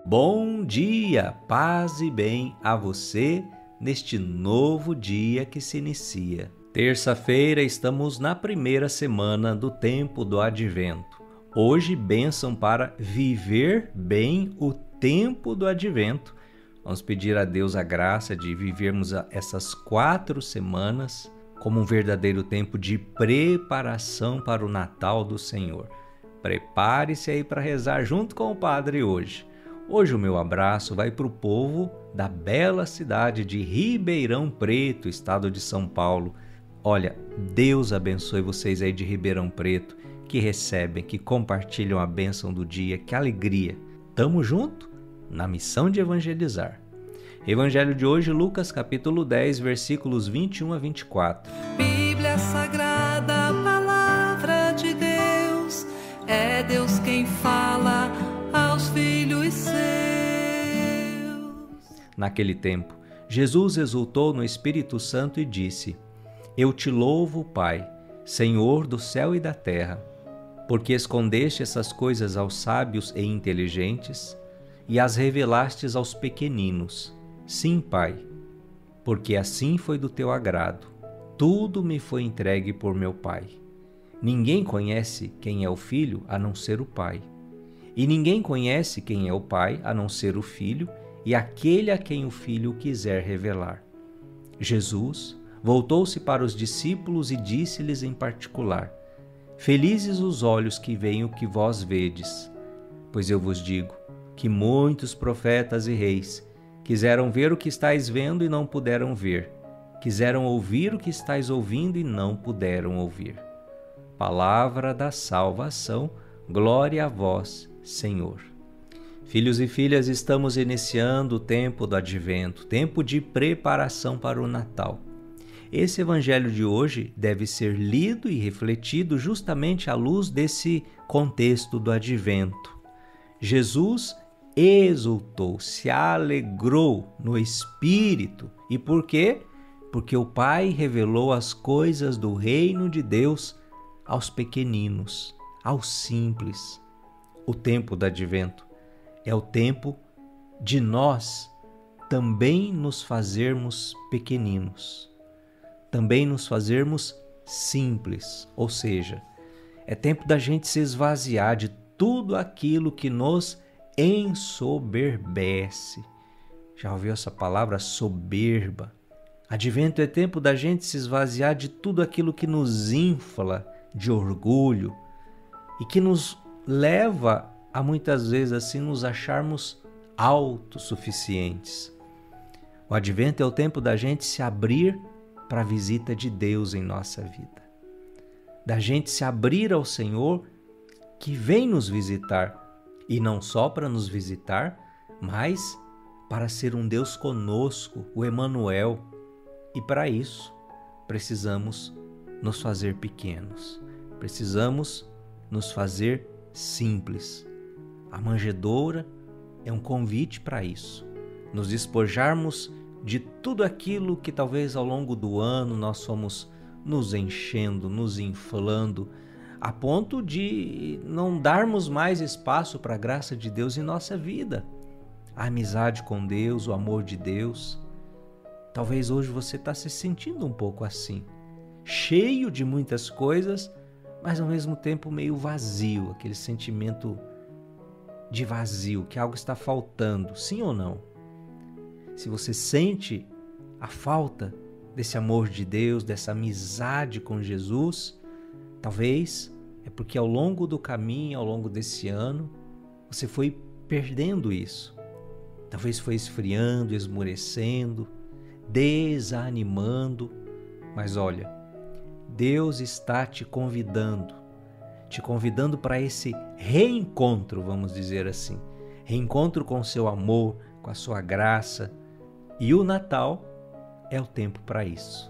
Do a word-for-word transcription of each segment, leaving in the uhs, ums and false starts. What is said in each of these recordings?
Bom dia, paz e bem a você neste novo dia que se inicia. Terça-feira estamos na primeira semana do tempo do Advento. Hoje, bênção para viver bem o tempo do Advento. Vamos pedir a Deus a graça de vivermos essas quatro semanas como um verdadeiro tempo de preparação para o Natal do Senhor. Prepare-se aí para rezar junto com o Padre hoje. Hoje o meu abraço vai para o povo da bela cidade de Ribeirão Preto, estado de São Paulo. Olha, Deus abençoe vocês aí de Ribeirão Preto, que recebem, que compartilham a bênção do dia, que alegria. Tamo junto na missão de evangelizar. Evangelho de hoje, Lucas capítulo dez, versículos vinte e um a vinte e quatro. Bíblia Sagrada, Palavra de Deus, é Deus quem fala aos filhos seus. Naquele tempo, Jesus exultou no Espírito Santo e disse: Eu te louvo, Pai, Senhor do céu e da terra, porque escondeste essas coisas aos sábios e inteligentes e as revelastes aos pequeninos. Sim, Pai, porque assim foi do teu agrado. Tudo me foi entregue por meu Pai. Ninguém conhece quem é o Filho a não ser o Pai. E ninguém conhece quem é o Pai a não ser o Filho e aquele a quem o Filho quiser revelar. Jesus voltou-se para os discípulos e disse-lhes em particular: Felizes os olhos que veem o que vós vedes, pois eu vos digo que muitos profetas e reis quiseram ver o que estáis vendo e não puderam ver, quiseram ouvir o que estáis ouvindo e não puderam ouvir. Palavra da salvação, glória a vós, Senhor. Filhos e filhas, estamos iniciando o tempo do Advento, tempo de preparação para o Natal. Esse evangelho de hoje deve ser lido e refletido justamente à luz desse contexto do Advento. Jesus exultou, se alegrou no Espírito. E por quê? Porque o Pai revelou as coisas do reino de Deus aos pequeninos, aos simples. O tempo do Advento é o tempo de nós também nos fazermos pequeninos, também nos fazermos simples, ou seja, é tempo da gente se esvaziar de tudo aquilo que nos ensoberbece. Já ouviu essa palavra, soberba? Advento é tempo da gente se esvaziar de tudo aquilo que nos infla de orgulho e que nos leva a muitas vezes assim nos acharmos autossuficientes. O Advento é o tempo da gente se abrir para a visita de Deus em nossa vida, da gente se abrir ao Senhor que vem nos visitar, e não só para nos visitar, mas para ser um Deus conosco, o Emanuel. E para isso precisamos nos fazer pequenos, precisamos nos fazer simples. A manjedoura é um convite para isso, nos despojarmos de tudo aquilo que talvez ao longo do ano nós fomos nos enchendo, nos inflando, a ponto de não darmos mais espaço para a graça de Deus em nossa vida. A amizade com Deus, o amor de Deus. Talvez hoje você está se sentindo um pouco assim, cheio de muitas coisas, mas ao mesmo tempo meio vazio, aquele sentimento de vazio, que algo está faltando, sim ou não? Se você sente a falta desse amor de Deus, dessa amizade com Jesus, talvez é porque ao longo do caminho, ao longo desse ano, você foi perdendo isso. Talvez foi esfriando, esmorecendo, desanimando. Mas olha, Deus está te convidando, te convidando para esse reencontro, vamos dizer assim. Reencontro com o seu amor, com a sua graça. E o Natal é o tempo para isso.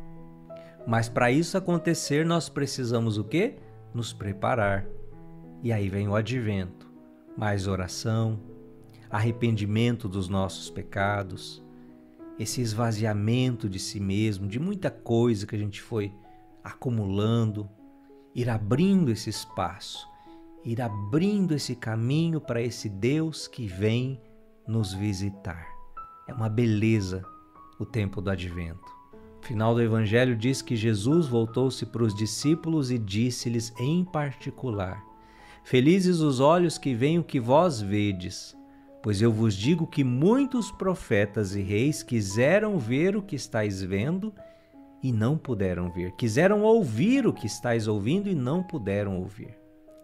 Mas para isso acontecer, nós precisamos o quê? Nos preparar. E aí vem o Advento. Mais oração, arrependimento dos nossos pecados, esse esvaziamento de si mesmo, de muita coisa que a gente foi acumulando, ir abrindo esse espaço ir abrindo esse caminho para esse Deus que vem nos visitar. É uma beleza o tempo do Advento. O final do Evangelho diz que Jesus voltou-se para os discípulos e disse-lhes em particular: Felizes os olhos que veem o que vós vedes, pois eu vos digo que muitos profetas e reis quiseram ver o que estáis vendo e não puderam ver. Quiseram ouvir o que estáis ouvindo e não puderam ouvir.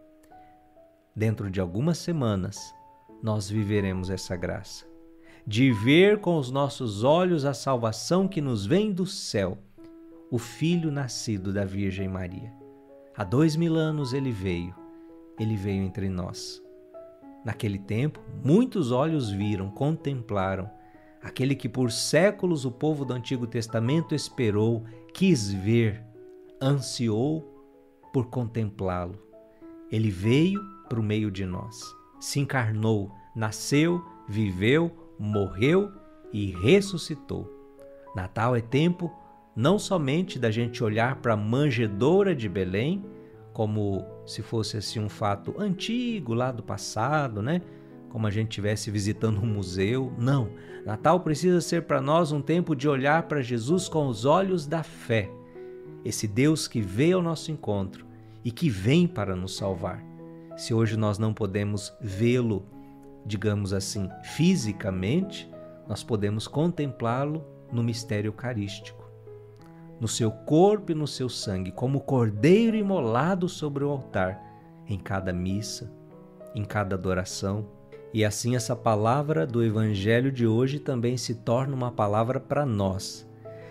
Dentro de algumas semanas, nós viveremos essa graça de ver com os nossos olhos a salvação que nos vem do céu, o Filho nascido da Virgem Maria. Há dois mil anos ele veio, ele veio entre nós. Naquele tempo, muitos olhos viram, contemplaram, aquele que por séculos o povo do Antigo Testamento esperou, quis ver, ansiou por contemplá-lo. Ele veio para o meio de nós, se encarnou, nasceu, viveu, morreu e ressuscitou. Natal é tempo não somente da gente olhar para a manjedoura de Belém, como se fosse assim um fato antigo lá do passado, né? Como a gente estivesse visitando um museu. Não, Natal precisa ser para nós um tempo de olhar para Jesus com os olhos da fé. Esse Deus que veio ao nosso encontro e que vem para nos salvar. Se hoje nós não podemos vê-lo, digamos assim, fisicamente, nós podemos contemplá-lo no mistério eucarístico, no seu corpo e no seu sangue, como cordeiro imolado sobre o altar, em cada missa, em cada adoração. E assim essa palavra do Evangelho de hoje também se torna uma palavra para nós.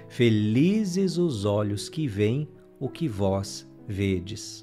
Felizes os olhos que veem o que vós vedes.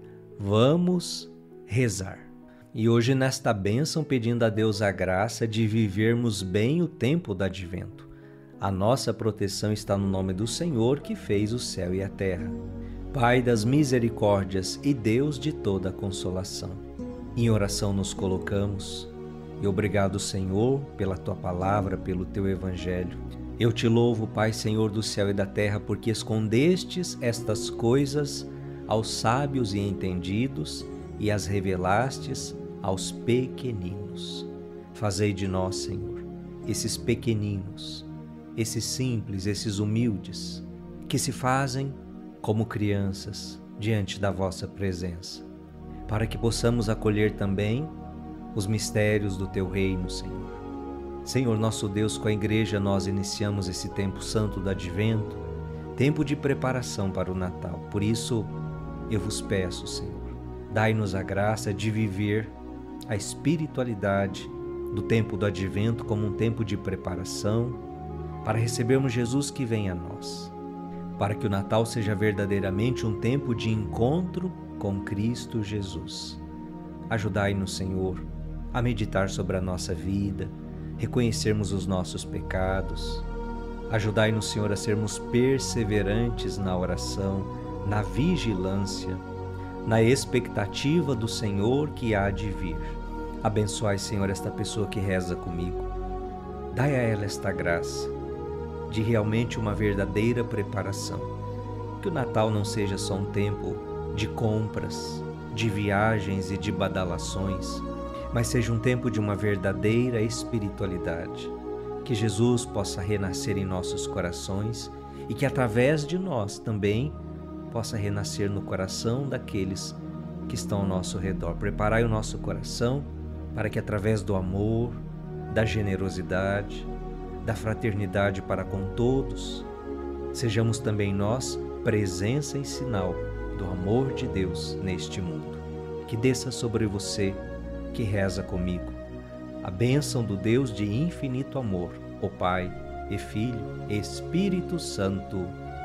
Vamos rezar. E hoje nesta bênção pedindo a Deus a graça de vivermos bem o tempo do Advento. A nossa proteção está no nome do Senhor que fez o céu e a terra. Pai das misericórdias e Deus de toda a consolação. Em oração nos colocamos e obrigado, Senhor, pela Tua palavra, pelo Teu Evangelho. Eu te louvo, Pai, Senhor do céu e da terra, porque escondestes estas coisas aos sábios e entendidos e as revelastes aos pequeninos. Fazei de nós, Senhor, esses pequeninos, esses simples, esses humildes, que se fazem como crianças diante da vossa presença, para que possamos acolher também os mistérios do Teu reino, Senhor. Senhor, nosso Deus, com a igreja nós iniciamos esse tempo santo do Advento, tempo de preparação para o Natal. Por isso, eu vos peço, Senhor, dai-nos a graça de viver a espiritualidade do tempo do Advento como um tempo de preparação para recebermos Jesus que vem a nós, para que o Natal seja verdadeiramente um tempo de encontro com Cristo Jesus. Ajudai-nos, Senhor, a meditar sobre a nossa vida, reconhecermos os nossos pecados. Ajudai-nos, Senhor, a sermos perseverantes na oração, na vigilância, na expectativa do Senhor que há de vir. Abençoai, Senhor, esta pessoa que reza comigo. Dai a ela esta graça de realmente uma verdadeira preparação. Que o Natal não seja só um tempo de compras, de viagens e de badalações, mas seja um tempo de uma verdadeira espiritualidade. Que Jesus possa renascer em nossos corações e que através de nós também possa renascer no coração daqueles que estão ao nosso redor. Preparai o nosso coração para que através do amor, da generosidade, da fraternidade para com todos, sejamos também nós presença e sinal do amor de Deus neste mundo. Que desça sobre você que reza comigo a bênção do Deus de infinito amor, o Pai e Filho e Espírito Santo.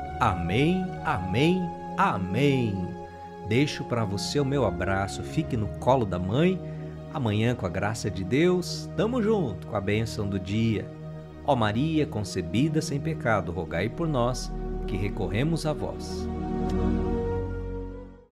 Amém, amém, amém. Deixo para você o meu abraço, fique no colo da mãe. Amanhã, com a graça de Deus, tamo junto com a bênção do dia. Ó Maria, concebida sem pecado, rogai por nós que recorremos a vós.